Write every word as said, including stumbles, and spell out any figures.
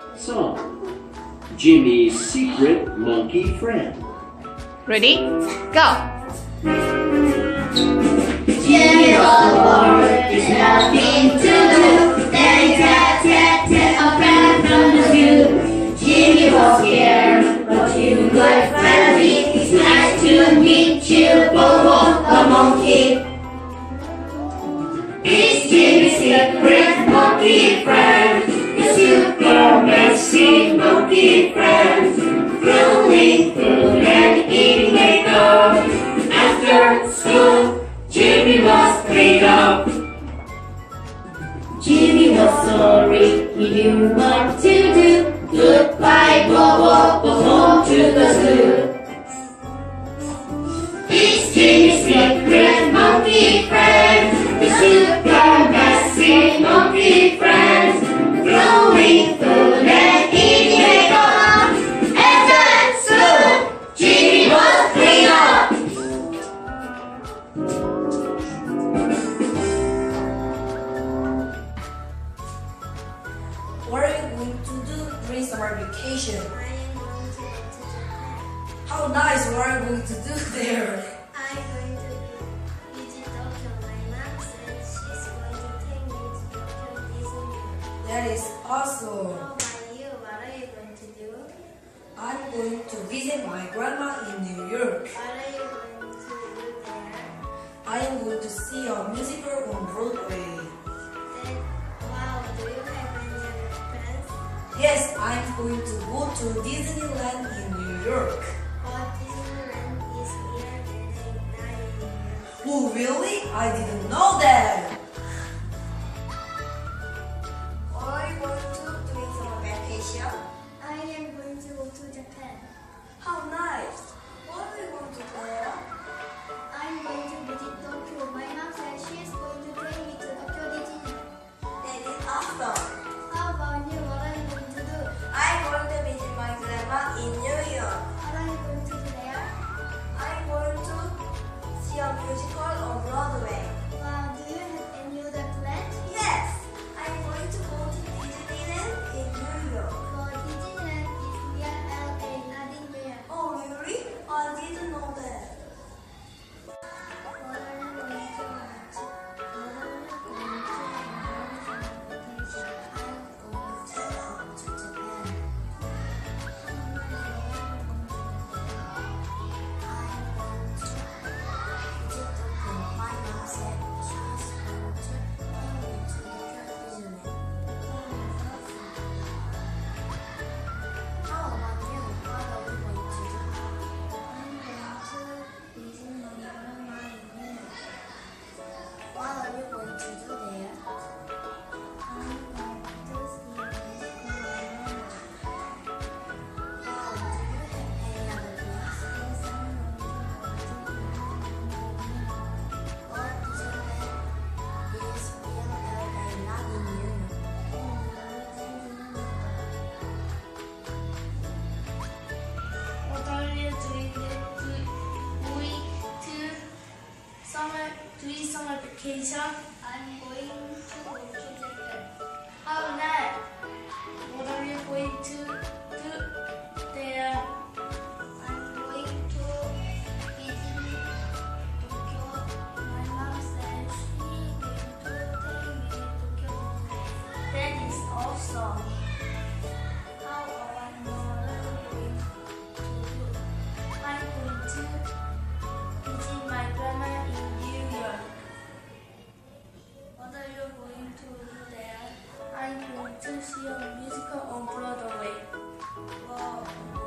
Song. Jimmy's Secret Monkey Friend. Ready? Go! Jimmy was bored, there's nothing to do. Then tap, tap, tap, a friend from the zoo. Jimmy was scared, but he looked like friendly. It's nice to meet you, Bobo the monkey. It's Jimmy's secret monkey friend, the super messy monkey friend, throwing food and eating makeup. After school, Jimmy was cleaned up. Jimmy was sorry, he knew what to do. Goodbye, Bobo, go home to the zoo. It's Jimmy's secret monkey friend, the super messy monkey friend, throwing food and eating makeup. After school, Jimmy was cleaned up. What are you going to do during summer vacation? How nice! What are you going to do there? I'm going to visit Tokyo. My mom said she's going to take me to Tokyo Disney. That is awesome. How about you? What are you going to do? I'm going to visit my grandma in New York. What are you going to do there? I am going to see a musical on Broadway. Then, wow, do you have any other plans? Yes, I'm going to go to Disneyland in New York. But Disneyland is near the night. Oh, really? I didn't know that. What are you going to do during summer vacation? I am going to go to Japan. How nice. What are you going to do there? I'm going to visit Tokyo. My mom said she is going to take me to Tokyo Disney. That is awesome. How about you? What are you going to do? I'm going to visit my grandma in New York. What are you going to do there? I'm going to see a musical on Broadway. Wow, do you have any other plans? Yes, I'm going to go to Disneyland in New York. For Disneyland is near L A, not in New York. Oh, really? I didn't know that. What are you going to watch? What are you going to have on vacation? I'm going to go to Japan. I'm going to visit Tokyo. My mom said she is going to take me to Tokyo Disneyland. How about you? What are you going to do? I'm going to visit my grandma in New York. What are you going to do there? I'm going to see a musical on Broadway. Wow, do you have any other plans? Yes, I'm going to go to What Disneyland is near L A, not in New York. What are you doing there to going to summer doing summer vacation? I'm going to go to Japan. How nice! What are you going to do there? I'm going to visit Tokyo. My mom said she's going to take me to Tokyo. That is awesome. How about you? What are you going to do? I'm going to visit my grandma in New York. What are you going to do there? I'm going to see a musical on Broadway. Wow.